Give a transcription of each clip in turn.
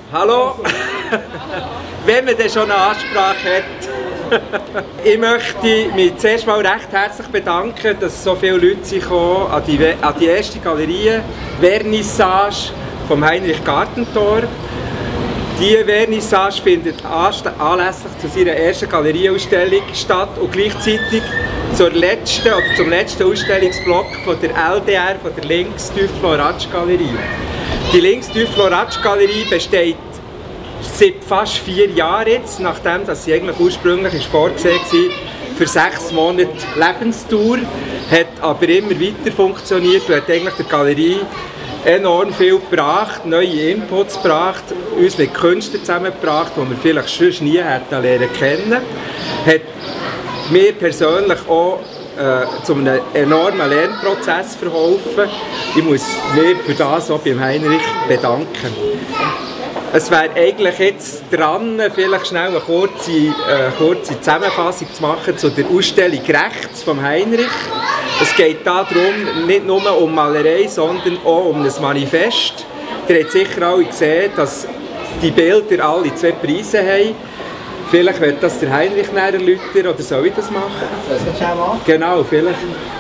Hallo! Wenn man dann schon eine Ansprache hat. Ich möchte mich zuerst mal recht herzlich bedanken, dass so viele Leute sich an die erste Galerie Vernissage vom Heinrich Gartentor. Diese Vernissage findet anlässlich zu seiner ersten Galerieausstellung statt und gleichzeitig zum letzten Ausstellungsblock von der LDR, von der Links Duflo-Ratsch Galerie. Die Links Duflo-Ratsch Galerie besteht seit fast 4 Jahren jetzt, nachdem sie eigentlich ursprünglich vorgesehen war für 6 Monate Lebensdauer, hat aber immer weiter funktioniert und hat eigentlich der Galerie enorm viel gebracht, neue Inputs gebracht, uns mit Künstlern zusammengebracht, die wir vielleicht sonst nie hätten lernen kennen. Hat mir persönlich auch zu einem enormen Lernprozess verholfen. Ich muss mich für das auch beim Heinrich bedanken. Es wäre eigentlich jetzt dran, vielleicht schnell eine kurze Zusammenfassung zu machen zu der Ausstellung rechts vom Heinrich. Es geht darum, nicht nur um Malerei, sondern auch um ein Manifest. Ihr habt sicher alle gesehen, dass die Bilder alle 2 Preise haben. Vielleicht wird das der Heinrich näher erläutern, oder soll ich das machen? Soll ich das machen? Genau, vielleicht.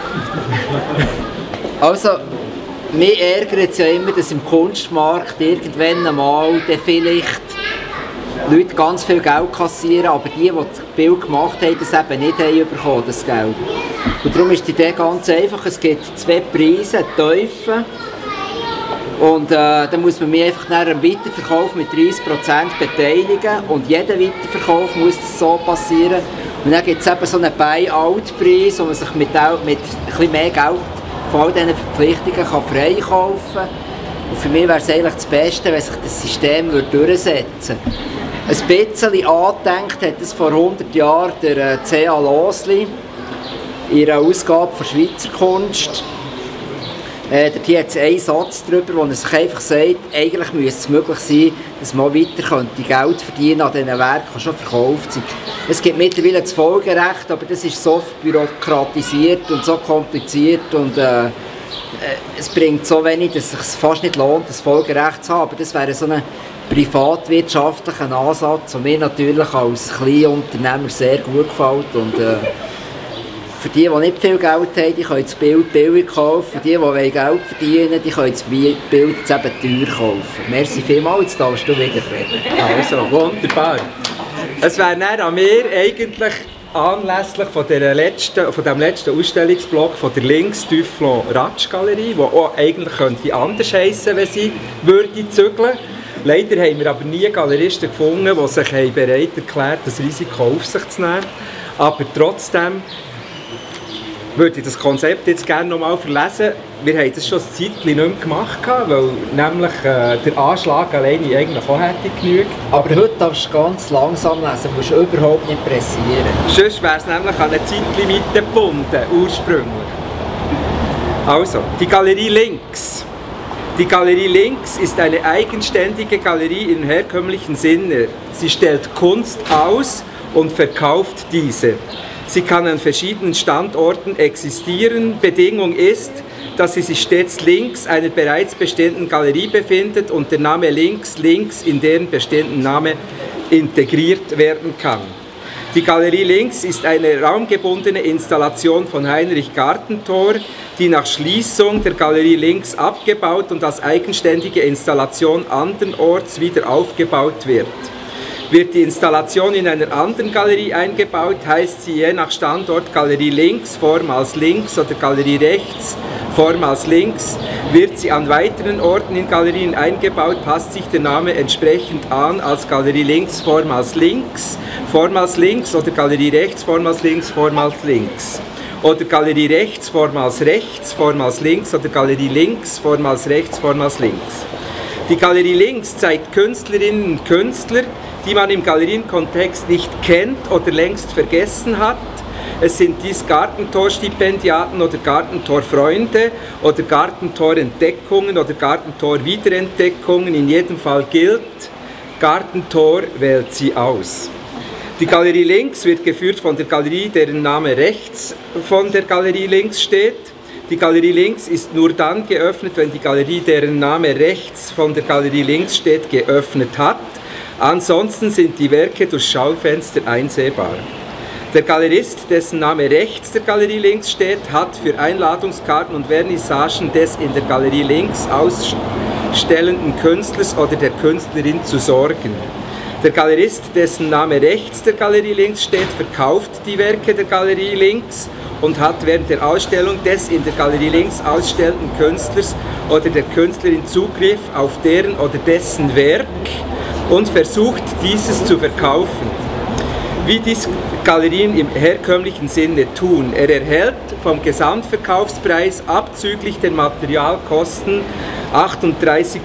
Also, mich ärgert es ja immer, dass im Kunstmarkt irgendwann einmal vielleicht Leute ganz viel Geld kassieren, aber die das Bild gemacht haben, das eben nicht bekommen, das Geld. Und darum ist die Idee ganz einfach, es gibt 2 Preise, Teufel. Und dann muss man mich einfach nach einem Weiterverkauf mit 30% beteiligen und jeder Weiterverkauf muss das so passieren. Und dann gibt es eben so einen Buy-out-Preis, wo man sich mit ein bisschen mehr Geld von all diesen Verpflichtungen freikaufen kann. Und für mich wäre es eigentlich das Beste, wenn sich das System durchsetzen würde. Ein bisschen angedenkt hat es vor 100 Jahren der C.A. Losli in einer Ausgabe von Schweizer Kunst. Hier hat es einen Satz darüber, wo er sich einfach sagt, eigentlich müsste es möglich sein, dass man weiter Geld verdienen an diesen Werken, die schon verkauft sind. Es gibt mittlerweile das Folgerecht, aber das ist so bürokratisiert und so kompliziert und es bringt so wenig, dass es sich fast nicht lohnt, das Folgerecht zu haben. Aber das wäre so ein privatwirtschaftlicher Ansatz, der mir natürlich als Kleinunternehmer sehr gut gefällt. Und, für die nicht viel Geld haben, die können das Bild billig kaufen. Für die Geld verdienen wollen, die können das Bild jetzt eben teuer kaufen. Merci vielmals, jetzt darfst du wieder reden. Also, wunderbar. Es wäre dann an mir eigentlich anlässlich von dem letzten Ausstellungsblock von der Links Duflo-Ratsch Galerie, die auch eigentlich könnte anders heissen, wenn sie würde zügeln. Leider haben wir aber nie Galeristen gefunden, die sich bereit erklärt, das Risiko auf sich zu nehmen. Aber trotzdem würde ich das Konzept jetzt gerne noch mal verlesen. Wir haben das schon ein Zeitchen nicht mehr gemacht, weil nämlich der Anschlag alleine eigentlich auch hätte genügt. Aber heute darfst du ganz langsam lesen, musst du überhaupt nicht pressieren. Sonst wäre es nämlich an eine Zeitlimite gebunden, ursprünglich. Also, die Galerie Links. Die Galerie Links ist eine eigenständige Galerie im herkömmlichen Sinne. Sie stellt Kunst aus und verkauft diese. Sie kann an verschiedenen Standorten existieren. Bedingung ist, dass sie sich stets links einer bereits bestehenden Galerie befindet und der Name links in deren bestehenden Name integriert werden kann. Die Galerie Links ist eine raumgebundene Installation von Heinrich Gartentor, die nach Schließung der Galerie Links abgebaut und als eigenständige Installation andernorts wieder aufgebaut wird. Wird die Installation in einer anderen Galerie eingebaut, heißt sie je nach Standort Galerie Links, vormals links oder Galerie Rechts, vormals links. Wird sie an weiteren Orten in Galerien eingebaut, passt sich der Name entsprechend an als Galerie Links, vormals links oder Galerie Rechts, vormals links, oder Galerie Rechts, vormals links oder Galerie Links, vormals rechts, vormals links. Die Galerie Links zeigt Künstlerinnen und Künstler, die man im Galerienkontext nicht kennt oder längst vergessen hat. Es sind dies Gartentor-Stipendiaten oder Gartentor-Freunde oder Gartentor-Entdeckungen oder Gartentor-Wiederentdeckungen. In jedem Fall gilt, Gartentor wählt sie aus. Die Galerie Links wird geführt von der Galerie, deren Name rechts von der Galerie Links steht. Die Galerie links ist nur dann geöffnet, wenn die Galerie, deren Name rechts von der Galerie links steht, geöffnet hat. Ansonsten sind die Werke durch Schaufenster einsehbar. Der Galerist, dessen Name rechts der Galerie links steht, hat für Einladungskarten und Vernissagen des in der Galerie links ausstellenden Künstlers oder der Künstlerin zu sorgen. Der Galerist, dessen Name rechts der Galerie links steht, verkauft die Werke der Galerie links und hat während der Ausstellung des in der Galerie links ausstellenden Künstlers oder der Künstlerin Zugriff auf deren oder dessen Werk und versucht, dieses zu verkaufen. Wie dies Galerien im herkömmlichen Sinne tun. Er erhält vom Gesamtverkaufspreis abzüglich der Materialkosten 38%.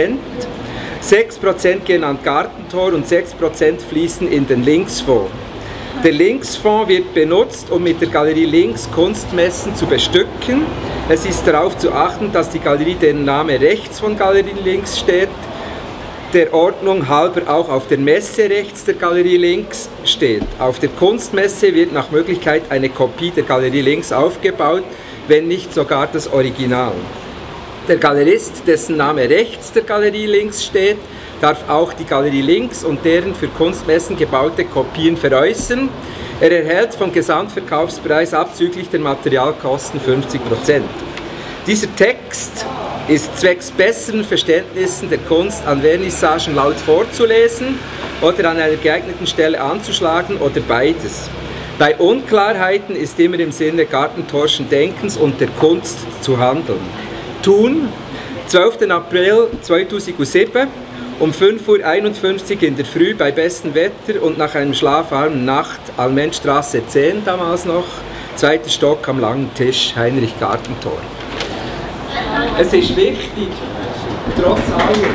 6% gehen an Gartentor und 6% fließen in den Linksfonds. Der Linksfonds wird benutzt, um mit der Galerie links Kunstmessen zu bestücken. Es ist darauf zu achten, dass die Galerie, deren Name rechts von Galerie links steht, der Ordnung halber auch auf der Messe rechts der Galerie links steht. Auf der Kunstmesse wird nach Möglichkeit eine Kopie der Galerie links aufgebaut, wenn nicht sogar das Original. Der Galerist, dessen Name rechts der Galerie links steht, darf auch die Galerie links und deren für Kunstmessen gebaute Kopien veräußern. Er erhält vom Gesamtverkaufspreis abzüglich der Materialkosten 50%. Dieser Text ist zwecks besseren Verständnissen der Kunst an Vernissagen laut vorzulesen oder an einer geeigneten Stelle anzuschlagen oder beides. Bei Unklarheiten ist immer im Sinne Gartentorschen Denkens und der Kunst zu handeln. Thun, 12. April 2007, um 5:51 Uhr in der Früh bei bestem Wetter und nach einem schlafarmen Nacht, Almenstraße 10 damals noch, 2. Stock am langen Tisch, Heinrich Gartentor. Es ist wichtig, trotz allem,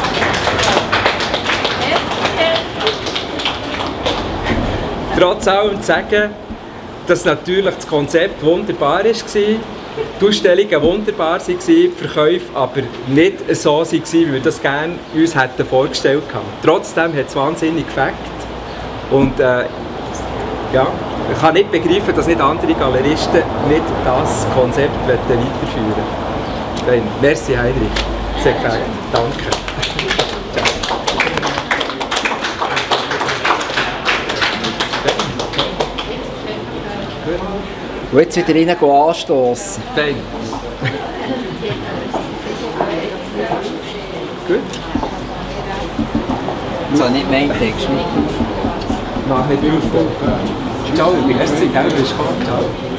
zu sagen, dass natürlich das Konzept wunderbar war, die Ausstellungen wunderbar waren, die Verkäufe aber nicht so waren, wie wir das gerne uns hätten vorgestellt haben. Trotzdem hat es wahnsinnig gefällt und ja, ich kann nicht begreifen, dass nicht andere Galeristen nicht das Konzept weiterführen wollen. Merci Heinrich, sehr gefällt. Danke. Und jetzt wieder rein anstoßen. Fein. Gut. Das habe nicht mein Text. Mach nicht auf. Ciao, merci, gell, du bist gekommen. Ciao.